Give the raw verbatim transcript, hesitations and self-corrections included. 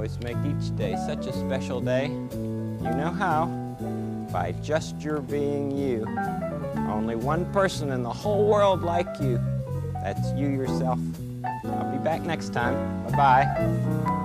always make each day such a special day. You know how? By just your being you. Only one person in the whole world like you. That's you yourself. I'll be back next time. Bye-bye.